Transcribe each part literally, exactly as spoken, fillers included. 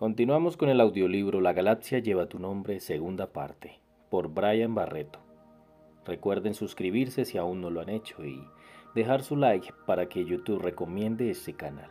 Continuamos con el audiolibro La Galaxia lleva tu nombre, segunda parte, por Brian Barreto. Recuerden suscribirse si aún no lo han hecho y dejar su like para que YouTube recomiende este canal.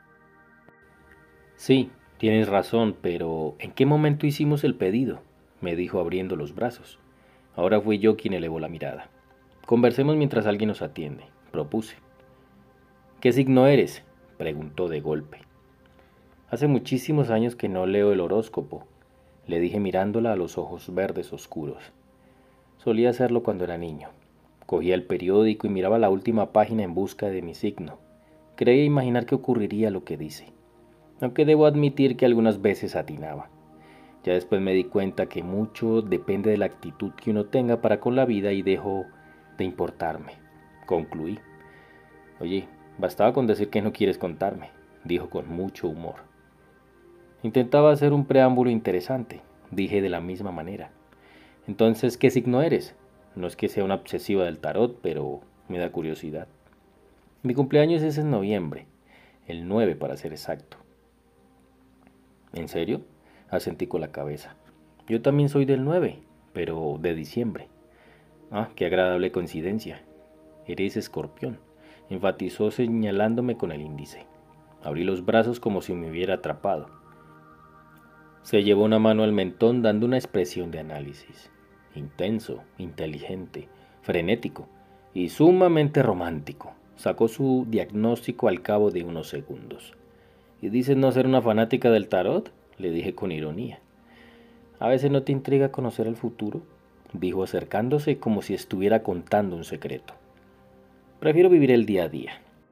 Sí, tienes razón, pero ¿en qué momento hicimos el pedido?, me dijo abriendo los brazos. Ahora fui yo quien elevó la mirada. Conversemos mientras alguien nos atiende, propuse. ¿Qué signo eres?, preguntó de golpe. Hace muchísimos años que no leo el horóscopo, le dije mirándola a los ojos verdes oscuros. Solía hacerlo cuando era niño. Cogía el periódico y miraba la última página en busca de mi signo. Creía imaginar que ocurriría lo que dice, aunque debo admitir que algunas veces atinaba. Ya después me di cuenta que mucho depende de la actitud que uno tenga para con la vida y dejó de importarme. Concluí. Oye, bastaba con decir que no quieres contarme, dijo con mucho humor. Intentaba hacer un preámbulo interesante, dije de la misma manera. Entonces, ¿qué signo eres? No es que sea una obsesiva del tarot, pero me da curiosidad. Mi cumpleaños es en noviembre, el nueve para ser exacto. ¿En serio?, asentí con la cabeza. Yo también soy del nueve, pero de diciembre. Ah, qué agradable coincidencia. Eres escorpión, enfatizó señalándome con el índice. Abrí los brazos como si me hubiera atrapado. Se llevó una mano al mentón dando una expresión de análisis. Intenso, inteligente, frenético y sumamente romántico. Sacó su diagnóstico al cabo de unos segundos. ¿Y dices no ser una fanática del tarot?, le dije con ironía. ¿A veces no te intriga conocer el futuro?, dijo acercándose como si estuviera contando un secreto. Prefiero vivir el día a día.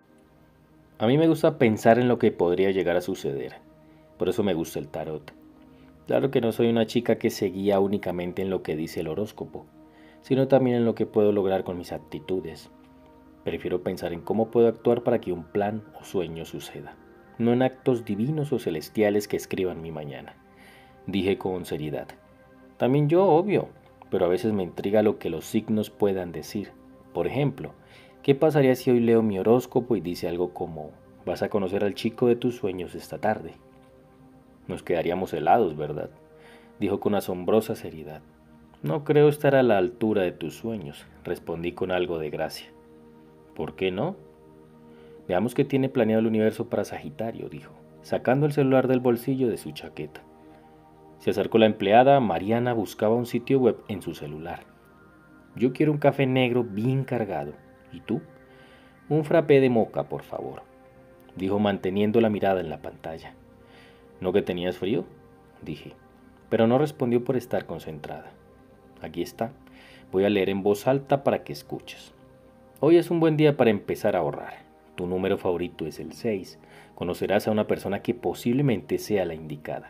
A mí me gusta pensar en lo que podría llegar a suceder. Por eso me gusta el tarot. Claro que no soy una chica que se guía únicamente en lo que dice el horóscopo, sino también en lo que puedo lograr con mis actitudes. Prefiero pensar en cómo puedo actuar para que un plan o sueño suceda, no en actos divinos o celestiales que escriban mi mañana, dije con seriedad. También yo, obvio, pero a veces me intriga lo que los signos puedan decir. Por ejemplo, ¿qué pasaría si hoy leo mi horóscopo y dice algo como, vas a conocer al chico de tus sueños esta tarde? Nos quedaríamos helados, ¿verdad?, dijo con asombrosa seriedad. No creo estar a la altura de tus sueños, respondí con algo de gracia. ¿Por qué no? Veamos qué tiene planeado el universo para Sagitario, dijo, sacando el celular del bolsillo de su chaqueta. Se acercó la empleada. Mariana buscaba un sitio web en su celular. Yo quiero un café negro bien cargado. ¿Y tú? Un frappé de moca, por favor, dijo manteniendo la mirada en la pantalla. ¿No que tenías frío?, dije, pero no respondió por estar concentrada. Aquí está. Voy a leer en voz alta para que escuches. Hoy es un buen día para empezar a ahorrar. Tu número favorito es el seis. Conocerás a una persona que posiblemente sea la indicada.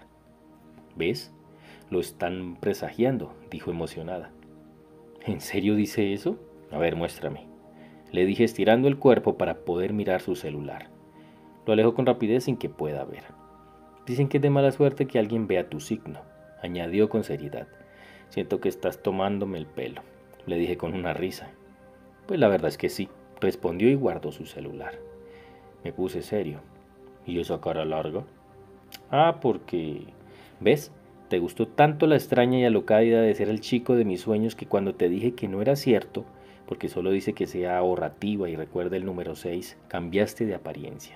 ¿Ves? Lo están presagiando, dijo emocionada. ¿En serio dice eso? A ver, muéstrame, le dije estirando el cuerpo para poder mirar su celular. Lo alejó con rapidez sin que pueda ver. Dicen que es de mala suerte que alguien vea tu signo, añadió con seriedad. Siento que estás tomándome el pelo, le dije con una risa. Pues la verdad es que sí, respondió y guardó su celular. Me puse serio. ¿Y esa cara larga? Ah, porque... ¿Ves? Te gustó tanto la extraña y alocada idea de ser el chico de mis sueños que cuando te dije que no era cierto, porque solo dice que sea ahorrativa y recuerda el número seis, cambiaste de apariencia.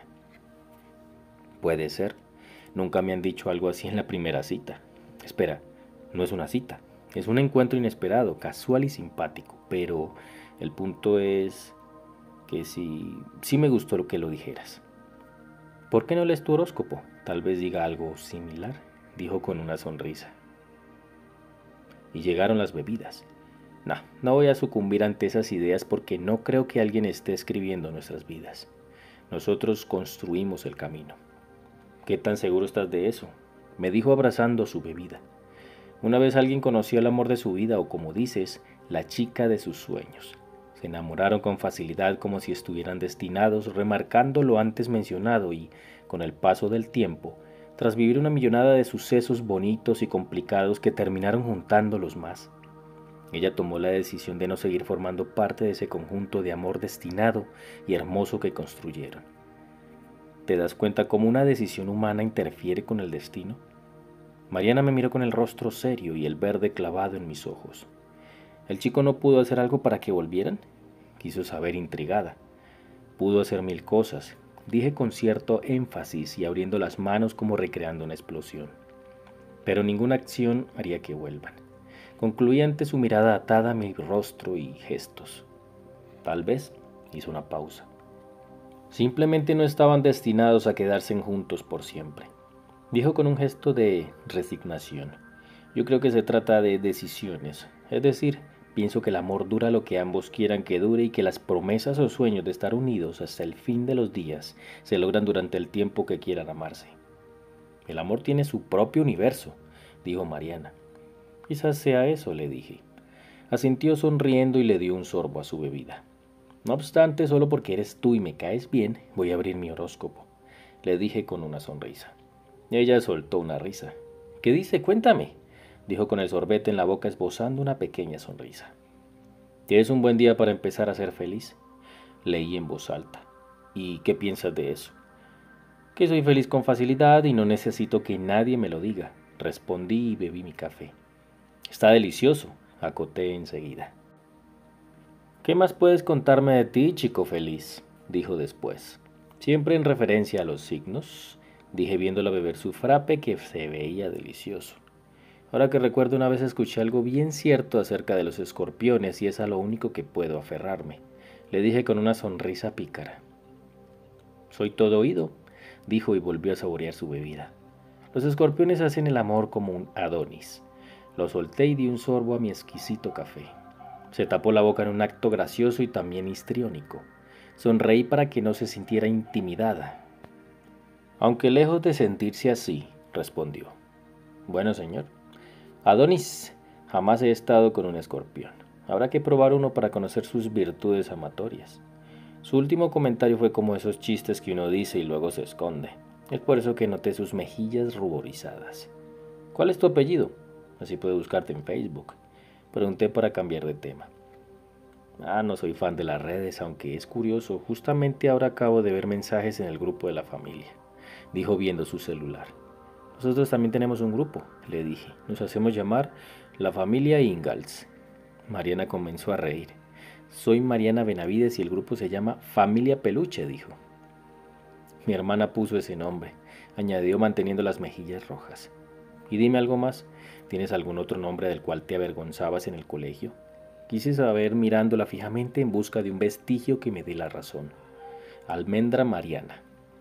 Puede ser. Nunca me han dicho algo así en la primera cita. Espera, no es una cita, es un encuentro inesperado, casual y simpático, pero el punto es que sí, sí me gustó lo que lo dijeras. ¿Por qué no lees tu horóscopo? Tal vez diga algo similar, dijo con una sonrisa. Y llegaron las bebidas. No, no voy a sucumbir ante esas ideas porque no creo que alguien esté escribiendo nuestras vidas. Nosotros construimos el camino. ¿Qué tan seguro estás de eso?, me dijo abrazando su bebida. Una vez alguien conoció el amor de su vida o, como dices, la chica de sus sueños. Se enamoraron con facilidad como si estuvieran destinados, remarcando lo antes mencionado y, con el paso del tiempo, tras vivir una millonada de sucesos bonitos y complicados que terminaron juntándolos más. Ella tomó la decisión de no seguir formando parte de ese conjunto de amor destinado y hermoso que construyeron. ¿Te das cuenta cómo una decisión humana interfiere con el destino? Mariana me miró con el rostro serio y el verde clavado en mis ojos. ¿El chico no pudo hacer algo para que volvieran? Quiso saber intrigada. Pudo hacer mil cosas, dije con cierto énfasis y abriendo las manos como recreando una explosión. Pero ninguna acción haría que vuelvan. Concluí ante su mirada atada a mi rostro y gestos. Tal vez hizo una pausa. Simplemente no estaban destinados a quedarse juntos por siempre, dijo con un gesto de resignación. Yo creo que se trata de decisiones, es decir, pienso que el amor dura lo que ambos quieran que dure y que las promesas o sueños de estar unidos hasta el fin de los días se logran durante el tiempo que quieran amarse. El amor tiene su propio universo, dijo Mariana. Quizás sea eso, le dije. Asintió sonriendo y le dio un sorbo a su bebida. No obstante, solo porque eres tú y me caes bien, voy a abrir mi horóscopo, le dije con una sonrisa. Ella soltó una risa. ¿Qué dice? Cuéntame, dijo con el sorbete en la boca esbozando una pequeña sonrisa. ¿Tienes un buen día para empezar a ser feliz? Leí en voz alta. ¿Y qué piensas de eso? Que soy feliz con facilidad y no necesito que nadie me lo diga, respondí y bebí mi café. Está delicioso, acoté enseguida. ¿Qué más puedes contarme de ti, chico feliz? Dijo después. Siempre en referencia a los signos, dije viéndola beber su frappe que se veía delicioso. Ahora que recuerdo una vez escuché algo bien cierto acerca de los escorpiones y es a lo único que puedo aferrarme, le dije con una sonrisa pícara. Soy todo oído, dijo y volvió a saborear su bebida. Los escorpiones hacen el amor como un Adonis. Lo solté y di un sorbo a mi exquisito café. Se tapó la boca en un acto gracioso y también histriónico. Sonreí para que no se sintiera intimidada. Aunque lejos de sentirse así, respondió. Bueno, señor. Adonis, jamás he estado con un escorpión. Habrá que probar uno para conocer sus virtudes amatorias. Su último comentario fue como esos chistes que uno dice y luego se esconde. Es por eso que noté sus mejillas ruborizadas. ¿Cuál es tu apellido? Así puedo buscarte en Facebook. Pregunté para cambiar de tema. Ah, no soy fan de las redes, aunque es curioso. Justamente ahora acabo de ver mensajes en el grupo de la familia, dijo viendo su celular. Nosotros también tenemos un grupo, le dije. Nos hacemos llamar la familia Ingalls. Mariana comenzó a reír. Soy Mariana Benavides y el grupo se llama Familia Peluche, dijo. Mi hermana puso ese nombre, añadió manteniendo las mejillas rojas. Y dime algo más. ¿Tienes algún otro nombre del cual te avergonzabas en el colegio? Quise saber mirándola fijamente en busca de un vestigio que me dé la razón. Almendra Mariana.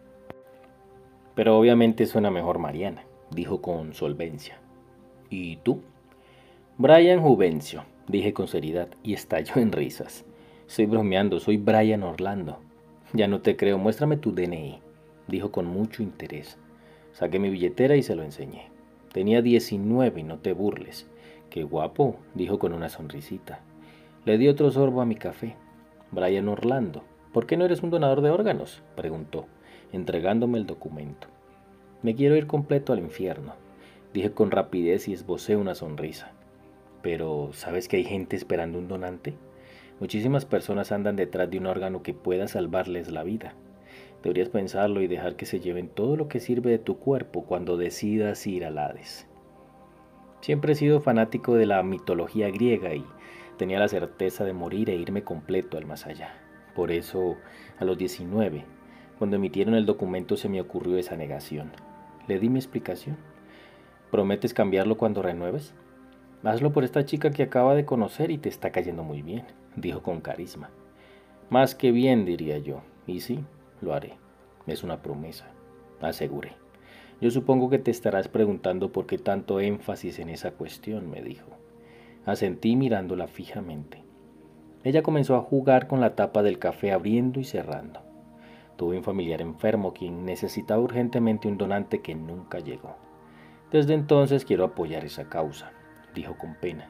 Pero obviamente suena mejor Mariana, dijo con solvencia. ¿Y tú? Brian Juvencio, dije con seriedad y estalló en risas. Estoy bromeando, soy Brian Orlando. Ya no te creo, muéstrame tu D N I, dijo con mucho interés. Saqué mi billetera y se lo enseñé. Tenía diecinueve, no te burles. Qué guapo, dijo con una sonrisita. Le di otro sorbo a mi café. Brian Orlando, ¿por qué no eres un donador de órganos? Preguntó, entregándome el documento. Me quiero ir completo al infierno, dije con rapidez y esbocé una sonrisa. Pero, ¿sabes que hay gente esperando un donante? Muchísimas personas andan detrás de un órgano que pueda salvarles la vida. Deberías pensarlo y dejar que se lleven todo lo que sirve de tu cuerpo cuando decidas ir al Hades. Siempre he sido fanático de la mitología griega y tenía la certeza de morir e irme completo al más allá. Por eso, a los diecinueve, cuando emitieron el documento se me ocurrió esa negación. Le di mi explicación. ¿Prometes cambiarlo cuando renueves? Hazlo por esta chica que acaba de conocer y te está cayendo muy bien, dijo con carisma. Más que bien, diría yo. Y sí, lo haré. Es una promesa, aseguré. Yo supongo que te estarás preguntando por qué tanto énfasis en esa cuestión, me dijo. Asentí mirándola fijamente. Ella comenzó a jugar con la tapa del café abriendo y cerrando. Tuve un familiar enfermo quien necesitaba urgentemente un donante que nunca llegó. Desde entonces quiero apoyar esa causa, dijo con pena.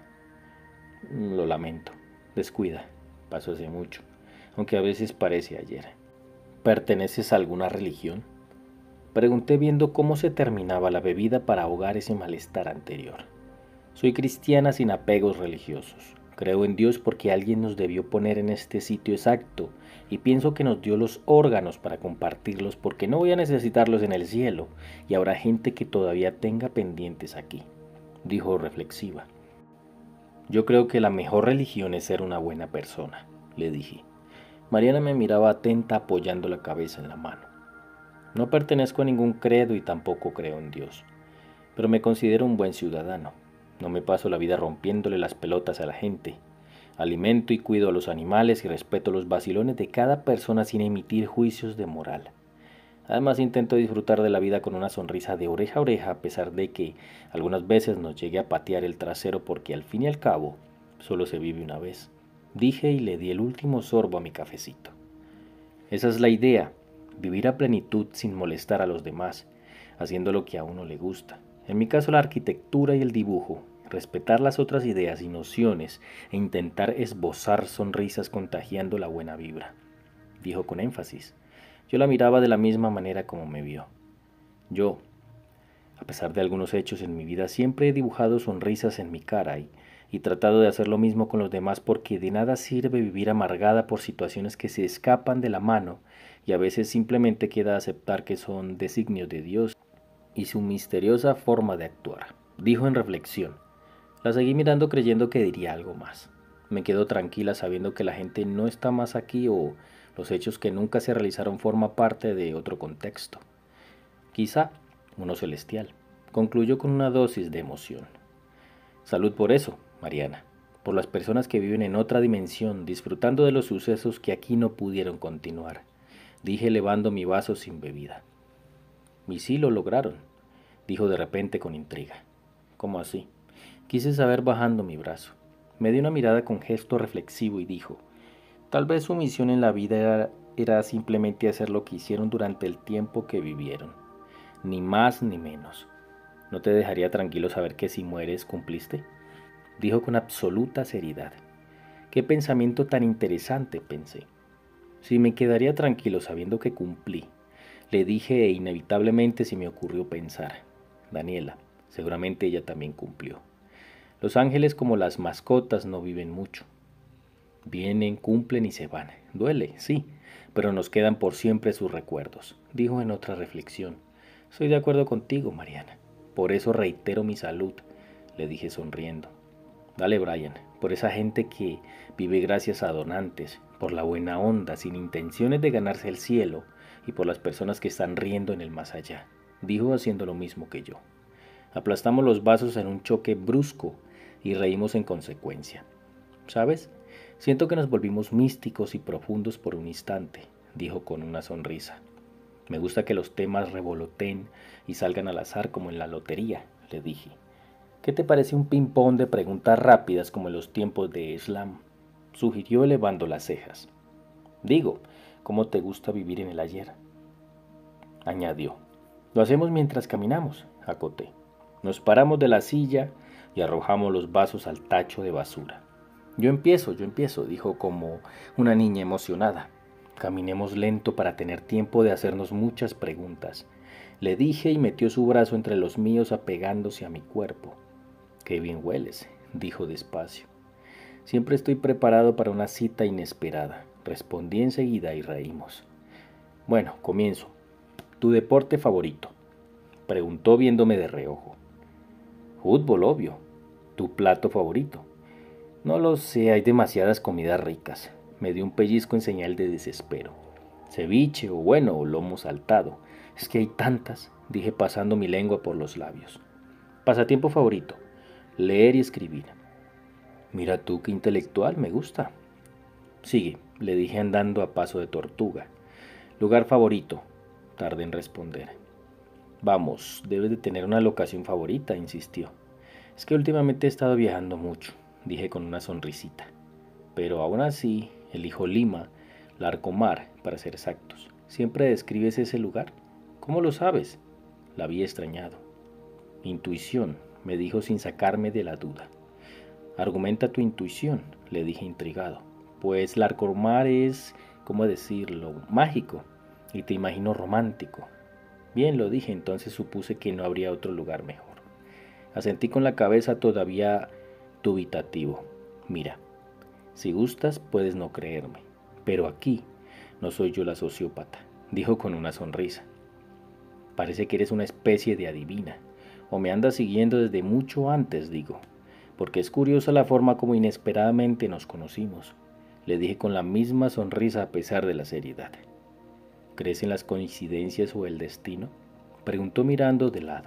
Lo lamento. Descuida. Pasó hace mucho, aunque a veces parece ayer. ¿Perteneces a alguna religión? Pregunté viendo cómo se terminaba la bebida para ahogar ese malestar anterior. Soy cristiana sin apegos religiosos, Creo en Dios porque alguien nos debió poner en este sitio exacto y pienso que nos dio los órganos para compartirlos porque no voy a necesitarlos en el cielo y habrá gente que todavía tenga pendientes aquí, dijo reflexiva. Yo creo que la mejor religión es ser una buena persona, le dije. Mariana me miraba atenta apoyando la cabeza en la mano. No pertenezco a ningún credo y tampoco creo en Dios, pero me considero un buen ciudadano. No me paso la vida rompiéndole las pelotas a la gente. Alimento y cuido a los animales y respeto los vacilones de cada persona sin emitir juicios de moral. Además intento disfrutar de la vida con una sonrisa de oreja a oreja a pesar de que algunas veces nos llegue a patear el trasero porque al fin y al cabo solo se vive una vez. Dije y le di el último sorbo a mi cafecito. Esa es la idea, vivir a plenitud sin molestar a los demás, haciendo lo que a uno le gusta. En mi caso la arquitectura y el dibujo, respetar las otras ideas y nociones e intentar esbozar sonrisas contagiando la buena vibra, dijo con énfasis. Yo la miraba de la misma manera como me vio. Yo, a pesar de algunos hechos en mi vida, siempre he dibujado sonrisas en mi cara y, y tratado de hacer lo mismo con los demás porque de nada sirve vivir amargada por situaciones que se escapan de la mano y a veces simplemente queda aceptar que son designios de Dios y su misteriosa forma de actuar, dijo en reflexión. La seguí mirando creyendo que diría algo más. Me quedo tranquila sabiendo que la gente no está más aquí o los hechos que nunca se realizaron forman parte de otro contexto. Quizá uno celestial. Concluyó con una dosis de emoción. Salud por eso, Mariana, por las personas que viven en otra dimensión, disfrutando de los sucesos que aquí no pudieron continuar, dije elevando mi vaso sin bebida. Y sí lo lograron, dijo de repente con intriga. ¿Cómo así? Quise saber bajando mi brazo. Me dio una mirada con gesto reflexivo y dijo, tal vez su misión en la vida era, era simplemente hacer lo que hicieron durante el tiempo que vivieron, ni más ni menos. ¿No te dejaría tranquilo saber que si mueres cumpliste? Dijo con absoluta seriedad. Qué pensamiento tan interesante, pensé. Si me quedaría tranquilo sabiendo que cumplí, le dije e inevitablemente se me ocurrió pensar, Daniela, seguramente ella también cumplió. Los ángeles como las mascotas no viven mucho. Vienen, cumplen y se van. Duele, sí, pero nos quedan por siempre sus recuerdos, dijo en otra reflexión. Estoy de acuerdo contigo, Mariana. Por eso reitero mi salud, le dije sonriendo. Dale, Brian, por esa gente que vive gracias a donantes, por la buena onda, sin intenciones de ganarse el cielo, y por las personas que están riendo en el más allá, dijo haciendo lo mismo que yo. Aplastamos los vasos en un choque brusco y reímos en consecuencia. ¿Sabes? Siento que nos volvimos místicos y profundos por un instante, dijo con una sonrisa. Me gusta que los temas revoloteen y salgan al azar como en la lotería, le dije. ¿Qué te parece un ping-pong de preguntas rápidas como en los tiempos de Slam? Sugirió elevando las cejas. Digo, ¿cómo te gusta vivir en el ayer? Añadió. Lo hacemos mientras caminamos, acoté. Nos paramos de la silla y arrojamos los vasos al tacho de basura. Yo empiezo, yo empiezo, dijo como una niña emocionada. Caminemos lento para tener tiempo de hacernos muchas preguntas. Le dije y metió su brazo entre los míos apegándose a mi cuerpo. Qué bien hueles, dijo despacio. Siempre estoy preparado para una cita inesperada, respondí enseguida y reímos. Bueno, comienzo. ¿Tu deporte favorito? Preguntó viéndome de reojo. Fútbol, obvio. ¿Tu plato favorito? No lo sé, hay demasiadas comidas ricas. Me dio un pellizco en señal de desespero. Ceviche o bueno, o lomo saltado. Es que hay tantas, dije pasando mi lengua por los labios. Pasatiempo favorito. Leer y escribir. Mira tú qué intelectual, me gusta. Sigue, le dije andando a paso de tortuga. Lugar favorito. Tardé en responder. Vamos, debes de tener una locación favorita, insistió. Es que últimamente he estado viajando mucho, dije con una sonrisita. Pero aún así, elijo Lima, Larcomar, para ser exactos. ¿Siempre describes ese lugar? ¿Cómo lo sabes? La vi extrañado. Intuición, me dijo sin sacarme de la duda. Argumenta tu intuición, le dije intrigado. Pues Larcomar es, ¿cómo decirlo?, mágico, y te imagino romántico. Bien, lo dije, entonces supuse que no habría otro lugar mejor. Asentí con la cabeza todavía dubitativo. Mira, Si gustas, puedes no creerme, pero aquí no soy yo la sociópata, dijo con una sonrisa. Parece que eres una especie de adivina, o me andas siguiendo desde mucho antes, digo, porque es curiosa la forma como inesperadamente nos conocimos, le dije con la misma sonrisa a pesar de la seriedad. ¿Crees en las coincidencias o el destino?, preguntó mirando de lado.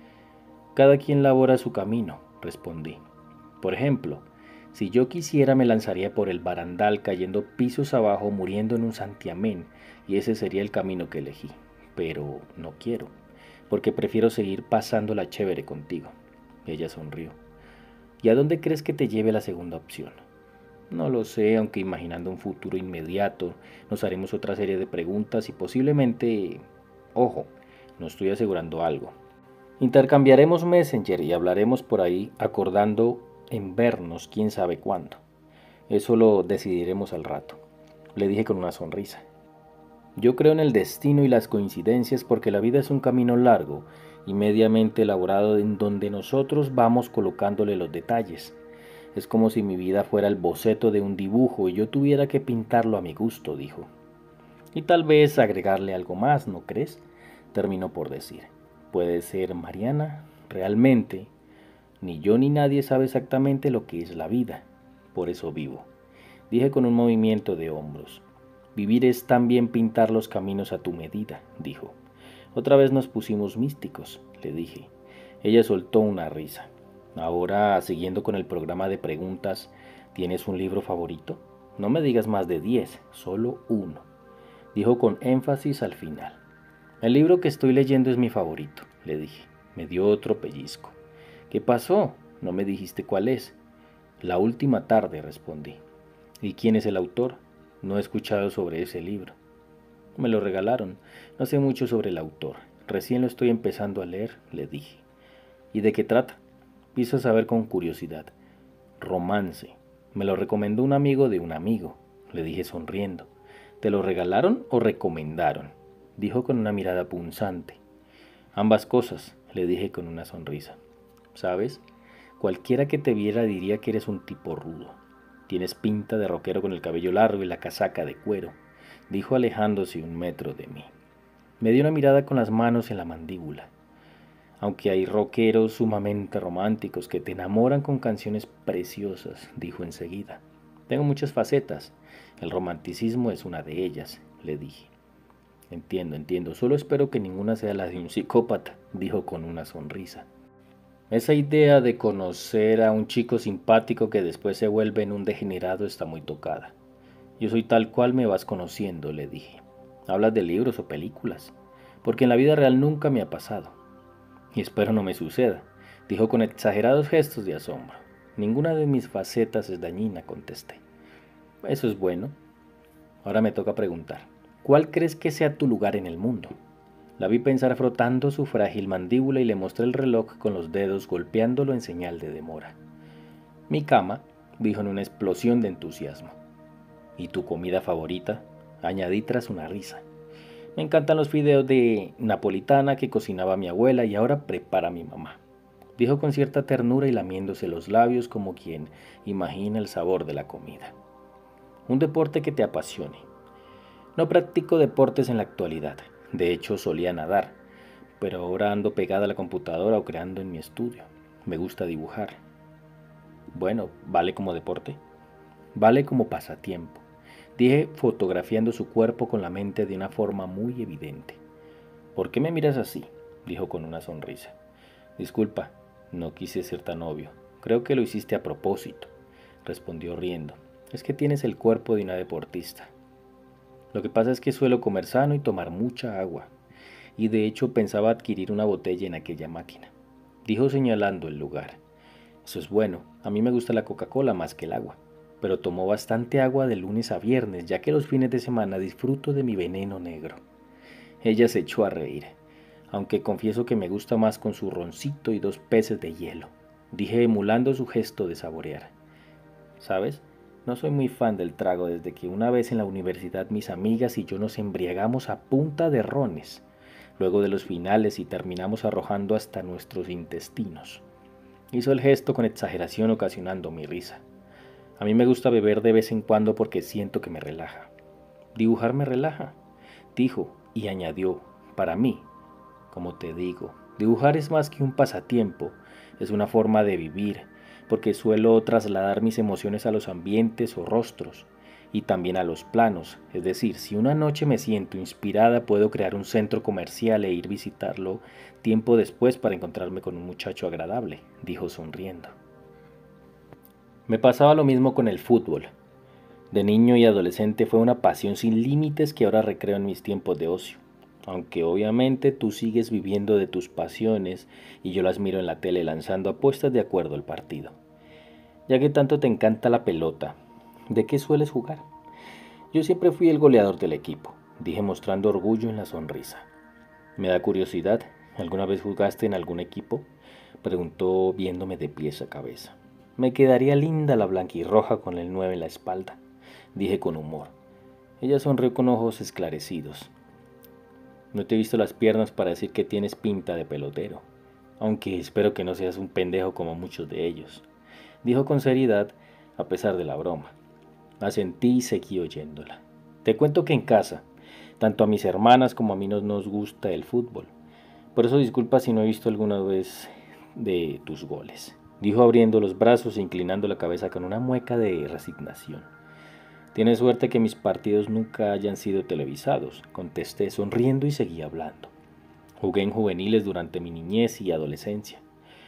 Cada quien labora su camino, respondí. Por ejemplo, si yo quisiera me lanzaría por el barandal cayendo pisos abajo, muriendo en un santiamén, y ese sería el camino que elegí. Pero no quiero, porque prefiero seguir pasándola chévere contigo. Ella sonrió. ¿Y a dónde crees que te lleve la segunda opción? No lo sé, aunque imaginando un futuro inmediato, nos haremos otra serie de preguntas y posiblemente... Ojo, no estoy asegurando algo. Intercambiaremos Messenger y hablaremos por ahí acordando en vernos quién sabe cuándo. Eso lo decidiremos al rato, le dije con una sonrisa. Yo creo en el destino y las coincidencias porque la vida es un camino largo y mediamente elaborado en donde nosotros vamos colocándole los detalles. Es como si mi vida fuera el boceto de un dibujo y yo tuviera que pintarlo a mi gusto, dijo. Y tal vez agregarle algo más, ¿no crees? Terminó por decir. Puede ser Mariana, realmente. Ni yo ni nadie sabe exactamente lo que es la vida. Por eso vivo. Dije con un movimiento de hombros. Vivir es también pintar los caminos a tu medida, dijo. Otra vez nos pusimos místicos, le dije. Ella soltó una risa. Ahora, siguiendo con el programa de preguntas, ¿tienes un libro favorito? No me digas más de diez, solo uno, dijo con énfasis al final. El libro que estoy leyendo es mi favorito, le dije. Me dio otro pellizco. ¿Qué pasó? No me dijiste cuál es. La última tarde, respondí. ¿Y quién es el autor? No he escuchado sobre ese libro. Me lo regalaron. No sé mucho sobre el autor. Recién lo estoy empezando a leer, le dije. ¿Y de qué trata? Quiso saber con curiosidad. Romance. Me lo recomendó un amigo de un amigo, le dije sonriendo. ¿Te lo regalaron o recomendaron?, dijo con una mirada punzante. Ambas cosas, le dije con una sonrisa. ¿Sabes? Cualquiera que te viera diría que eres un tipo rudo. Tienes pinta de rockero con el cabello largo y la casaca de cuero, dijo alejándose un metro de mí. Me dio una mirada con las manos en la mandíbula. Aunque hay rockeros sumamente románticos que te enamoran con canciones preciosas, dijo enseguida. Tengo muchas facetas. El romanticismo es una de ellas, le dije. Entiendo, entiendo. Solo espero que ninguna sea la de un psicópata, dijo con una sonrisa. Esa idea de conocer a un chico simpático que después se vuelve en un degenerado está muy tocada. Yo soy tal cual me vas conociendo, le dije. Hablas de libros o películas, porque en la vida real nunca me ha pasado. Y espero no me suceda, dijo con exagerados gestos de asombro. Ninguna de mis facetas es dañina, contesté. Eso es bueno. Ahora me toca preguntar, ¿cuál crees que sea tu lugar en el mundo? La vi pensar frotando su frágil mandíbula y le mostré el reloj con los dedos golpeándolo en señal de demora. Mi cama, dijo en una explosión de entusiasmo. ¿Y tu comida favorita?, añadí tras una risa. Me encantan los fideos de napolitana que cocinaba mi abuela y ahora prepara mi mamá, dijo con cierta ternura y lamiéndose los labios como quien imagina el sabor de la comida. Un deporte que te apasione. No practico deportes en la actualidad, de hecho solía nadar, pero ahora ando pegada a la computadora o creando en mi estudio. Me gusta dibujar. Bueno, ¿vale como deporte? Vale como pasatiempo. Dije fotografiando su cuerpo con la mente de una forma muy evidente. ¿Por qué me miras así?, dijo con una sonrisa. Disculpa, no quise ser tan obvio. Creo que lo hiciste a propósito, respondió riendo. Es que tienes el cuerpo de una deportista. Lo que pasa es que suelo comer sano y tomar mucha agua, y de hecho pensaba adquirir una botella en aquella máquina, dijo señalando el lugar. Eso es bueno, a mí me gusta la Coca-Cola más que el agua. Pero tomo bastante agua de lunes a viernes, ya que los fines de semana disfruto de mi veneno negro. Ella se echó a reír, aunque confieso que me gusta más con su roncito y dos peces de hielo, dije emulando su gesto de saborear. ¿Sabes? No soy muy fan del trago desde que una vez en la universidad mis amigas y yo nos embriagamos a punta de rones, luego de los finales y terminamos arrojando hasta nuestros intestinos. Hizo el gesto con exageración ocasionando mi risa. A mí me gusta beber de vez en cuando porque siento que me relaja. Dibujar me relaja, dijo y añadió, para mí, como te digo, dibujar es más que un pasatiempo, es una forma de vivir, porque suelo trasladar mis emociones a los ambientes o rostros y también a los planos. Es decir, si una noche me siento inspirada, puedo crear un centro comercial e ir a visitarlo tiempo después para encontrarme con un muchacho agradable, dijo sonriendo. Me pasaba lo mismo con el fútbol. De niño y adolescente fue una pasión sin límites que ahora recreo en mis tiempos de ocio. Aunque obviamente tú sigues viviendo de tus pasiones y yo las miro en la tele lanzando apuestas de acuerdo al partido. Ya que tanto te encanta la pelota, ¿de qué sueles jugar? Yo siempre fui el goleador del equipo, dije mostrando orgullo en la sonrisa. Me da curiosidad, ¿alguna vez jugaste en algún equipo? Preguntó viéndome de pies a cabeza. Me quedaría linda la blanquirroja con el nueve en la espalda, dije con humor. Ella sonrió con ojos esclarecidos. No te he visto las piernas para decir que tienes pinta de pelotero, aunque espero que no seas un pendejo como muchos de ellos, dijo con seriedad a pesar de la broma. Asentí y seguí oyéndola. Te cuento que en casa, tanto a mis hermanas como a mí no nos gusta el fútbol. Por eso disculpa si no he visto alguna vez de tus goles, dijo abriendo los brazos e inclinando la cabeza con una mueca de resignación. Tienes suerte que mis partidos nunca hayan sido televisados, contesté sonriendo y seguí hablando. Jugué en juveniles durante mi niñez y adolescencia.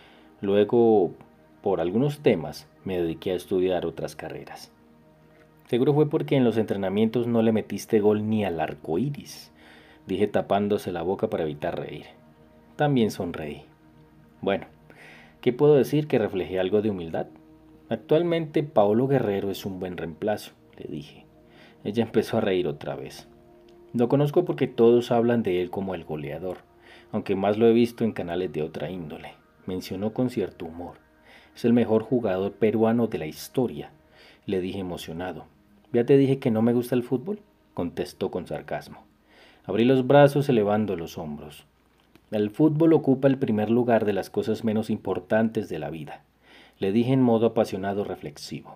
Luego, por algunos temas, me dediqué a estudiar otras carreras. Seguro fue porque en los entrenamientos no le metiste gol ni al arco iris, dije tapándose la boca para evitar reír. También sonreí. Bueno, ¿qué puedo decir que refleje algo de humildad? Actualmente Paolo Guerrero es un buen reemplazo, le dije. Ella empezó a reír otra vez. Lo conozco porque todos hablan de él como el goleador, aunque más lo he visto en canales de otra índole, mencionó con cierto humor. Es el mejor jugador peruano de la historia, le dije emocionado. ¿Ya te dije que no me gusta el fútbol?, contestó con sarcasmo. Abrí los brazos elevando los hombros. El fútbol ocupa el primer lugar de las cosas menos importantes de la vida, le dije en modo apasionado reflexivo.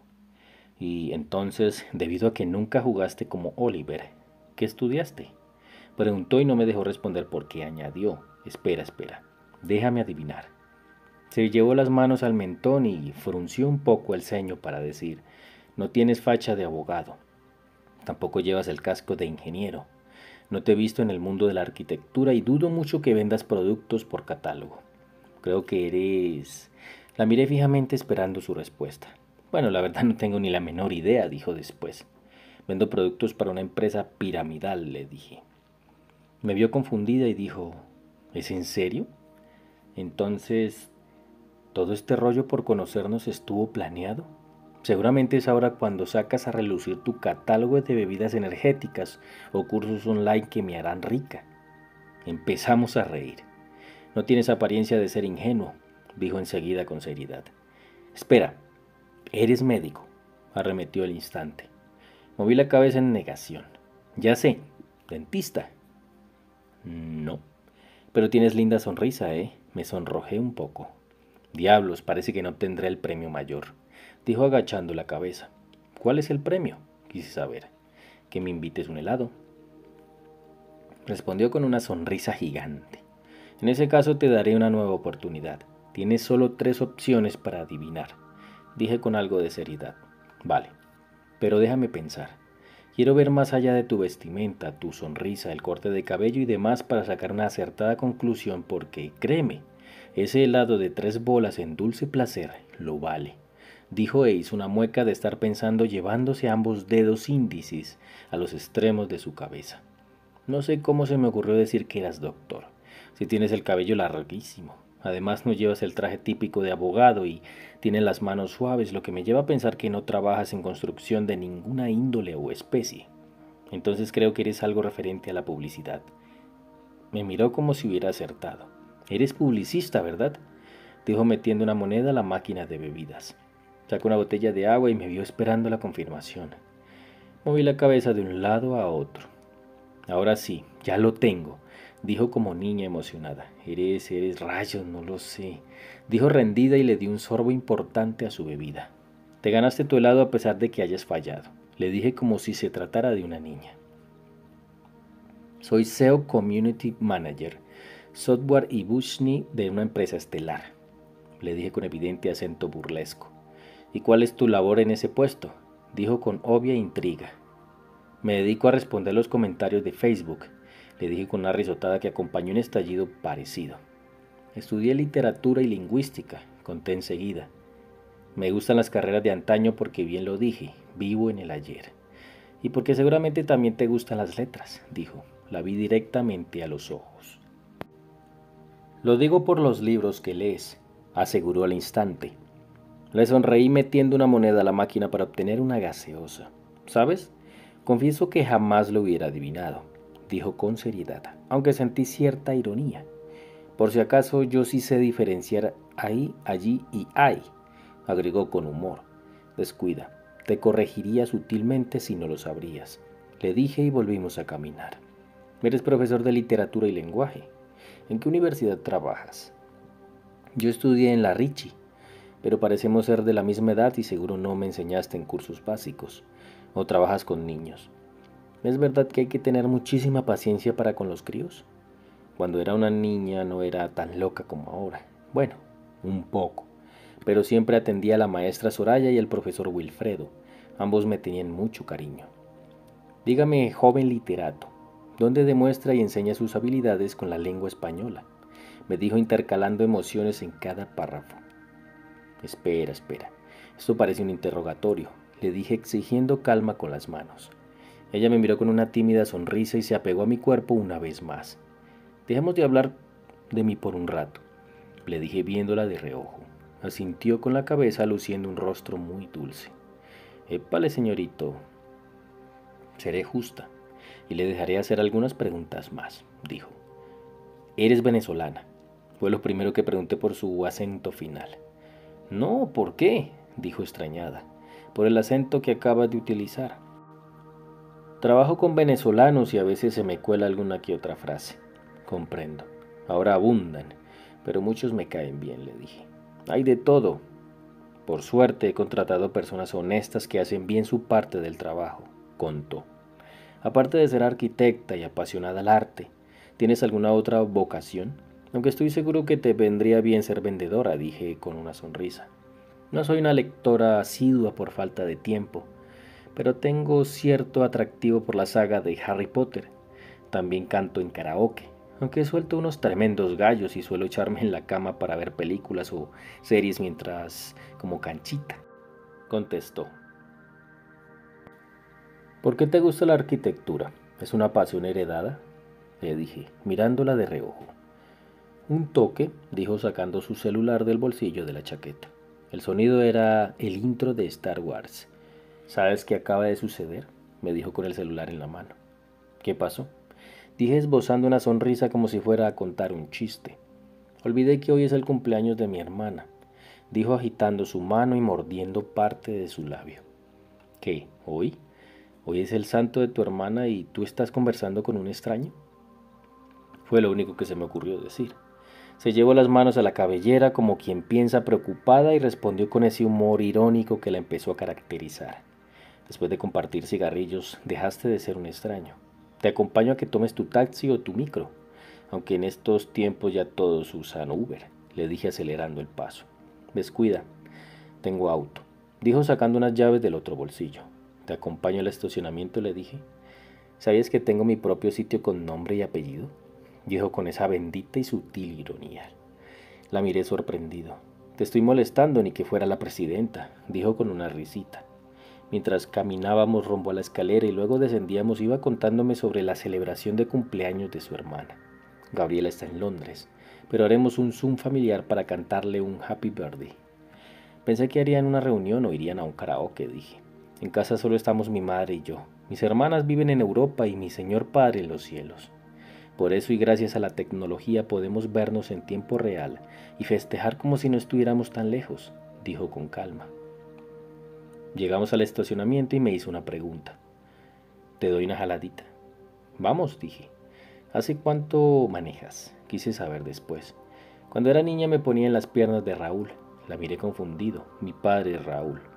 Y entonces, debido a que nunca jugaste como Oliver, ¿qué estudiaste?, preguntó y no me dejó responder porque añadió, espera, espera, déjame adivinar. Se llevó las manos al mentón y frunció un poco el ceño para decir, no tienes facha de abogado, tampoco llevas el casco de ingeniero, no te he visto en el mundo de la arquitectura y dudo mucho que vendas productos por catálogo. Creo que eres... La miré fijamente esperando su respuesta. Bueno, la verdad no tengo ni la menor idea, dijo después. Vendo productos para una empresa piramidal, le dije. Me vio confundida y dijo, ¿es en serio? Entonces, ¿todo este rollo por conocernos estuvo planeado? Seguramente es ahora cuando sacas a relucir tu catálogo de bebidas energéticas o cursos online que me harán rica. Empezamos a reír. No tienes apariencia de ser ingenuo, dijo enseguida con seriedad. Espera, eres médico, arremetió al instante. Moví la cabeza en negación. Ya sé, dentista. No, pero tienes linda sonrisa, ¿eh? Me sonrojé un poco. Diablos, parece que no tendré el premio mayor, dijo agachando la cabeza. ¿Cuál es el premio?, quise saber. Que me invites un helado. Respondió con una sonrisa gigante. En ese caso te daré una nueva oportunidad. Tienes solo tres opciones para adivinar, dije con algo de seriedad. Vale, pero déjame pensar. Quiero ver más allá de tu vestimenta, tu sonrisa, el corte de cabello y demás para sacar una acertada conclusión porque, créeme, ese helado de tres bolas en dulce placer lo vale, dijo e hizo una mueca de estar pensando llevándose ambos dedos índices a los extremos de su cabeza. No sé cómo se me ocurrió decir que eras doctor, si tienes el cabello larguísimo. Además no llevas el traje típico de abogado y tienes las manos suaves, lo que me lleva a pensar que no trabajas en construcción de ninguna índole o especie. Entonces creo que eres algo referente a la publicidad. Me miró como si hubiera acertado. Eres publicista, ¿verdad?, dijo metiendo una moneda a la máquina de bebidas. Sacó una botella de agua y me vio esperando la confirmación. Moví la cabeza de un lado a otro. Ahora sí, ya lo tengo, dijo como niña emocionada. Eres, eres rayos, no lo sé, dijo rendida y le dio un sorbo importante a su bebida. Te ganaste tu helado a pesar de que hayas fallado, le dije como si se tratara de una niña. Soy S E O Community Manager, software y Bushney de una empresa estelar, le dije con evidente acento burlesco. ¿Y cuál es tu labor en ese puesto?, dijo con obvia intriga. Me dedico a responder los comentarios de Facebook, le dije con una risotada que acompañó un estallido parecido. Estudié literatura y lingüística, conté enseguida. Me gustan las carreras de antaño porque, bien lo dije, vivo en el ayer. Y porque seguramente también te gustan las letras, dijo. La vi directamente a los ojos. Lo digo por los libros que lees, aseguró al instante. Le sonreí metiendo una moneda a la máquina para obtener una gaseosa. ¿Sabes? Confieso que jamás lo hubiera adivinado, dijo con seriedad, aunque sentí cierta ironía. Por si acaso yo sí sé diferenciar ahí, allí y ahí, agregó con humor. Descuida, te corregiría sutilmente si no lo sabrías, le dije y volvimos a caminar. Eres profesor de literatura y lenguaje. ¿En qué universidad trabajas? Yo estudié en la Ricci, pero parecemos ser de la misma edad y seguro no me enseñaste en cursos básicos. ¿O trabajas con niños? ¿Es verdad que hay que tener muchísima paciencia para con los críos? Cuando era una niña no era tan loca como ahora. Bueno, un poco. Pero siempre atendía a la maestra Soraya y al profesor Wilfredo. Ambos me tenían mucho cariño. Dígame, joven literato, ¿dónde demuestra y enseña sus habilidades con la lengua española?, me dijo intercalando emociones en cada párrafo. Espera, espera. Esto parece un interrogatorio, le dije exigiendo calma con las manos. Ella me miró con una tímida sonrisa y se apegó a mi cuerpo una vez más. Dejemos de hablar de mí por un rato, le dije viéndola de reojo. Asintió con la cabeza luciendo un rostro muy dulce. Épale, señorito. Seré justa y le dejaré hacer algunas preguntas más, dijo. ¿Eres venezolana?, fue lo primero que pregunté por su acento final. No, ¿por qué?, dijo extrañada. Por el acento que acabas de utilizar. Trabajo con venezolanos y a veces se me cuela alguna que otra frase. Comprendo. Ahora abundan, pero muchos me caen bien, le dije. Hay de todo. Por suerte he contratado personas honestas que hacen bien su parte del trabajo, contó. Aparte de ser arquitecta y apasionada al arte, ¿tienes alguna otra vocación? Aunque estoy seguro que te vendría bien ser vendedora, dije con una sonrisa. No soy una lectora asidua por falta de tiempo, pero tengo cierto atractivo por la saga de Harry Potter. También canto en karaoke, aunque suelto unos tremendos gallos y suelo echarme en la cama para ver películas o series mientras como canchita, contestó. ¿Por qué te gusta la arquitectura? ¿Es una pasión heredada?, le dije, mirándola de reojo. Un toque, dijo sacando su celular del bolsillo de la chaqueta. El sonido era el intro de Star Wars. ¿Sabes qué acaba de suceder?, me dijo con el celular en la mano. ¿Qué pasó?, dije esbozando una sonrisa como si fuera a contar un chiste. Olvidé que hoy es el cumpleaños de mi hermana, dijo agitando su mano y mordiendo parte de su labio. ¿Qué? ¿Hoy? ¿Hoy es el santo de tu hermana y tú estás conversando con un extraño? Fue lo único que se me ocurrió decir. Se llevó las manos a la cabellera como quien piensa preocupada y respondió con ese humor irónico que la empezó a caracterizar. Después de compartir cigarrillos, dejaste de ser un extraño. Te acompaño a que tomes tu taxi o tu micro, aunque en estos tiempos ya todos usan Uber, le dije acelerando el paso. Descuida, tengo auto, dijo sacando unas llaves del otro bolsillo. ¿Te acompaño al estacionamiento?, le dije. ¿Sabías que tengo mi propio sitio con nombre y apellido?, dijo con esa bendita y sutil ironía. La miré sorprendido. Te estoy molestando, ni que fuera la presidenta, dijo con una risita. Mientras caminábamos rumbo a la escalera y luego descendíamos, iba contándome sobre la celebración de cumpleaños de su hermana. Gabriela está en Londres, pero haremos un Zoom familiar para cantarle un Happy Birthday. Pensé que harían una reunión o irían a un karaoke, dije. En casa solo estamos mi madre y yo. Mis hermanas viven en Europa y mi señor padre en los cielos. Por eso y gracias a la tecnología podemos vernos en tiempo real y festejar como si no estuviéramos tan lejos, dijo con calma. Llegamos al estacionamiento y me hizo una pregunta. ¿Te doy una jaladita? Vamos, dije. ¿Hace cuánto manejas?, quise saber después. Cuando era niña me ponía en las piernas de Raúl. La miré confundido. Mi padre es Raúl.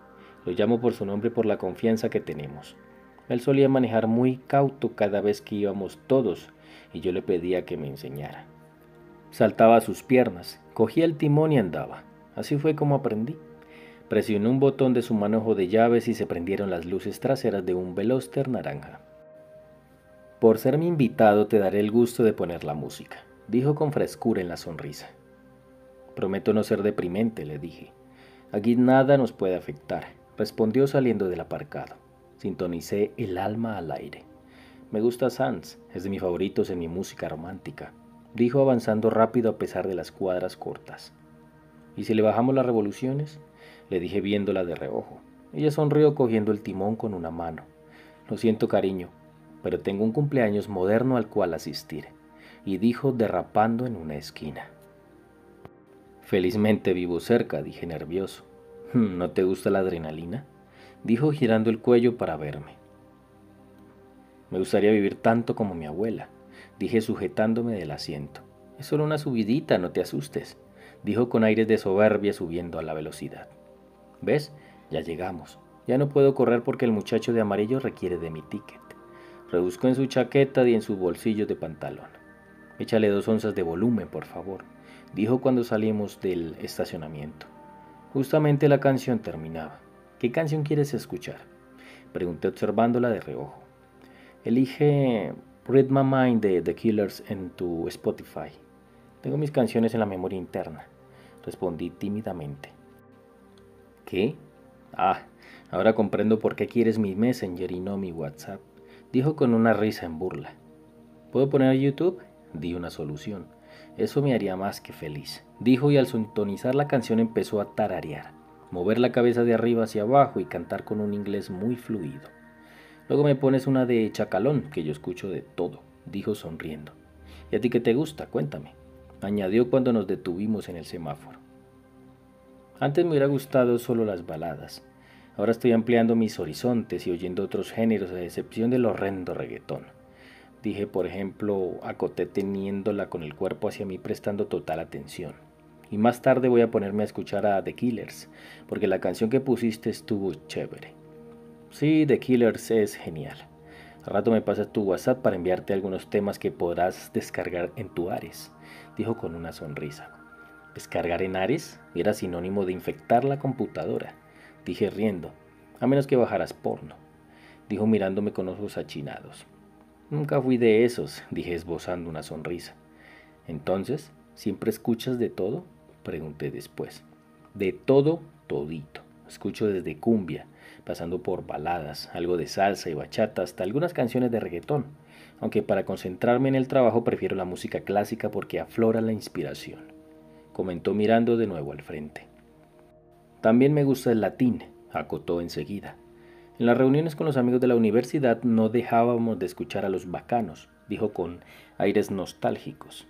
Lo llamo por su nombre por la confianza que tenemos. Él solía manejar muy cauto cada vez que íbamos todos y yo le pedía que me enseñara. Saltaba a sus piernas, cogía el timón y andaba. Así fue como aprendí. Presionó un botón de su manojo de llaves y se prendieron las luces traseras de un Veloster naranja. Por ser mi invitado te daré el gusto de poner la música, dijo con frescura en la sonrisa. Prometo no ser deprimente, le dije. Aquí nada nos puede afectar, respondió saliendo del aparcado. Sintonicé el alma al aire. Me gusta Sanz, es de mis favoritos en mi música romántica, dijo avanzando rápido a pesar de las cuadras cortas. ¿Y si le bajamos las revoluciones?, le dije viéndola de reojo. Ella sonrió cogiendo el timón con una mano. Lo siento, cariño, pero tengo un cumpleaños moderno al cual asistir, y dijo derrapando en una esquina. Felizmente vivo cerca, dije nervioso. ¿No te gusta la adrenalina?, dijo girando el cuello para verme. Me gustaría vivir tanto como mi abuela, dije sujetándome del asiento. Es solo una subidita, no te asustes, dijo con aires de soberbia subiendo a la velocidad. ¿Ves? Ya llegamos. Ya no puedo correr porque el muchacho de amarillo requiere de mi ticket. Rebuscó en su chaqueta y en sus bolsillos de pantalón. Échale dos onzas de volumen, por favor, dijo cuando salimos del estacionamiento. Justamente la canción terminaba. ¿Qué canción quieres escuchar?, pregunté observándola de reojo. Elige Read My Mind de The Killers en tu Spotify. Tengo mis canciones en la memoria interna, respondí tímidamente. ¿Qué? Ah, ahora comprendo por qué quieres mi Messenger y no mi WhatsApp, dijo con una risa en burla. ¿Puedo poner YouTube?, di una solución. Eso me haría más que feliz, dijo y al sintonizar la canción empezó a tararear, mover la cabeza de arriba hacia abajo y cantar con un inglés muy fluido. Luego me pones una de Chacalón, que yo escucho de todo, dijo sonriendo. ¿Y a ti qué te gusta? Cuéntame, añadió cuando nos detuvimos en el semáforo. Antes me hubiera gustado solo las baladas. Ahora estoy ampliando mis horizontes y oyendo otros géneros a excepción del horrendo reggaetón. Dije, por ejemplo, acoté teniéndola con el cuerpo hacia mí prestando total atención. Y más tarde voy a ponerme a escuchar a The Killers, porque la canción que pusiste estuvo chévere. Sí, The Killers es genial. Al rato me pasas tu WhatsApp para enviarte algunos temas que podrás descargar en tu Ares, dijo con una sonrisa. ¿Descargar en Ares? Era sinónimo de infectar la computadora, dije riendo, a menos que bajaras porno, dijo mirándome con ojos achinados. Nunca fui de esos, dije esbozando una sonrisa. Entonces, ¿siempre escuchas de todo?, pregunté después. De todo, todito. Escucho desde cumbia, pasando por baladas, algo de salsa y bachata, hasta algunas canciones de reggaetón, aunque para concentrarme en el trabajo prefiero la música clásica porque aflora la inspiración, comentó mirando de nuevo al frente. También me gusta el latín, acotó enseguida. En las reuniones con los amigos de la universidad no dejábamos de escuchar a los bacanos, dijo con aires nostálgicos.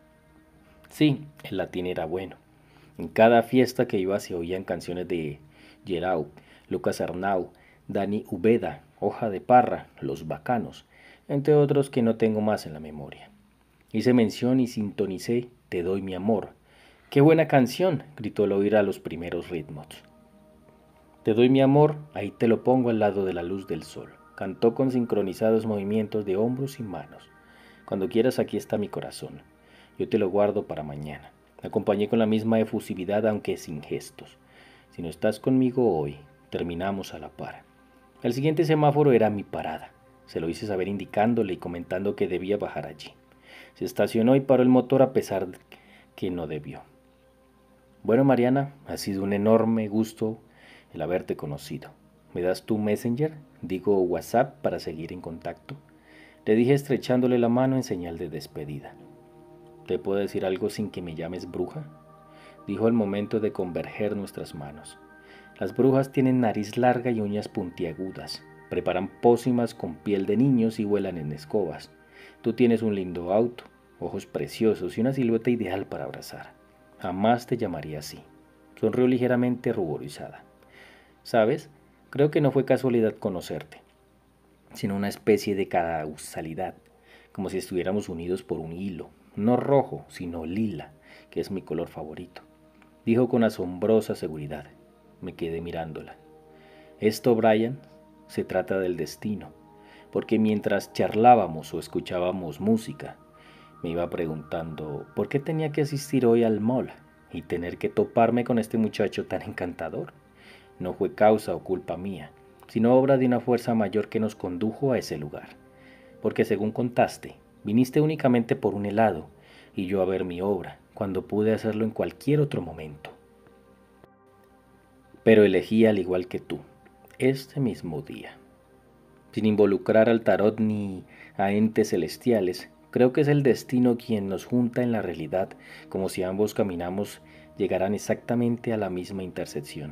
Sí, el latín era bueno. En cada fiesta que iba se oían canciones de Gerau, Lucas Arnau, Dani Ubeda, Hoja de Parra, Los Bacanos, entre otros que no tengo más en la memoria. Hice mención y sintonicé Te doy mi amor. ¡Qué buena canción!, gritó al oír a los primeros ritmos. Te doy mi amor, ahí te lo pongo al lado de la luz del sol, cantó con sincronizados movimientos de hombros y manos. Cuando quieras aquí está mi corazón, yo te lo guardo para mañana. Acompañé con la misma efusividad aunque sin gestos. Si no estás conmigo hoy, terminamos a la par. El siguiente semáforo era mi parada. Se lo hice saber indicándole y comentando que debía bajar allí. Se estacionó y paró el motor a pesar de que no debió. Bueno, Mariana, ha sido un enorme gusto el haberte conocido. ¿Me das tu Messenger? Digo WhatsApp para seguir en contacto. Le dije estrechándole la mano en señal de despedida. ¿Te puedo decir algo sin que me llames bruja?, dijo al momento de converger nuestras manos. Las brujas tienen nariz larga y uñas puntiagudas, preparan pócimas con piel de niños y vuelan en escobas. Tú tienes un lindo auto, ojos preciosos y una silueta ideal para abrazar. Jamás te llamaría así. Sonrió ligeramente ruborizada. ¿Sabes? Creo que no fue casualidad conocerte, sino una especie de causalidad, como si estuviéramos unidos por un hilo, no rojo, sino lila, que es mi color favorito, dijo con asombrosa seguridad. Me quedé mirándola. Esto, Brian, se trata del destino, porque mientras charlábamos o escuchábamos música, me iba preguntando por qué tenía que asistir hoy al mall y tener que toparme con este muchacho tan encantador. No fue causa o culpa mía, sino obra de una fuerza mayor que nos condujo a ese lugar. Porque según contaste, viniste únicamente por un helado y yo a ver mi obra, cuando pude hacerlo en cualquier otro momento. Pero elegí al igual que tú, este mismo día. Sin involucrar al tarot ni a entes celestiales, creo que es el destino quien nos junta en la realidad, como si ambos caminamos llegaran exactamente a la misma intersección.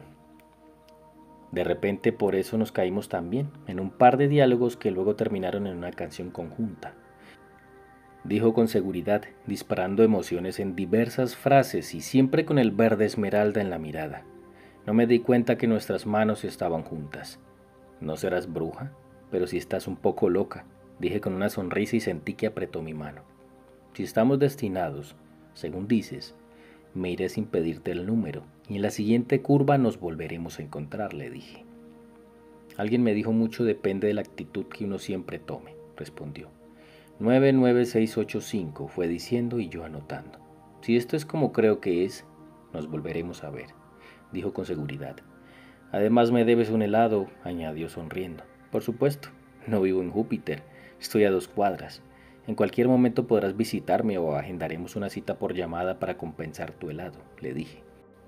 De repente por eso nos caímos también, en un par de diálogos que luego terminaron en una canción conjunta. Dijo con seguridad, disparando emociones en diversas frases y siempre con el verde esmeralda en la mirada. No me di cuenta que nuestras manos estaban juntas. ¿No serás bruja? Pero si estás un poco loca, dije con una sonrisa y sentí que apretó mi mano. Si estamos destinados, según dices, me iré sin pedirte el número y en la siguiente curva nos volveremos a encontrar, le dije. Alguien me dijo mucho depende de la actitud que uno siempre tome, respondió. nueve nueve seis ocho cinco fue diciendo y yo anotando. Si esto es como creo que es, nos volveremos a ver, dijo con seguridad. Además me debes un helado, añadió sonriendo. Por supuesto, no vivo en Júpiter, estoy a dos cuadras. En cualquier momento podrás visitarme o agendaremos una cita por llamada para compensar tu helado, le dije.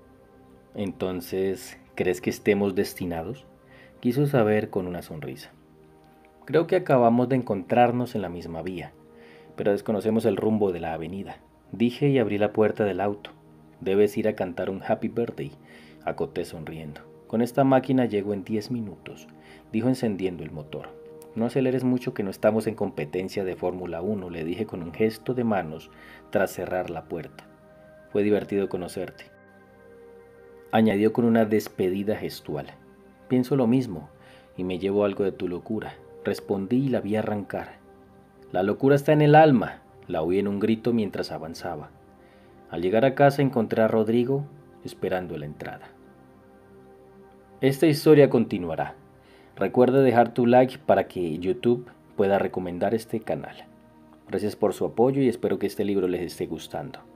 Entonces, ¿crees que estemos destinados? Quiso saber con una sonrisa. Creo que acabamos de encontrarnos en la misma vía, pero desconocemos el rumbo de la avenida. Dije y abrí la puerta del auto. Debes ir a cantar un Happy Birthday, acoté sonriendo. Con esta máquina llego en diez minutos, dijo encendiendo el motor. No aceleres mucho que no estamos en competencia de Fórmula uno, le dije con un gesto de manos tras cerrar la puerta. Fue divertido conocerte. Añadió con una despedida gestual. Pienso lo mismo y me llevo algo de tu locura. Respondí y la vi arrancar. La locura está en el alma, la oí en un grito mientras avanzaba. Al llegar a casa encontré a Rodrigo esperando la entrada. Esta historia continuará. Recuerda dejar tu like para que YouTube pueda recomendar este canal. Gracias por su apoyo y espero que este libro les esté gustando.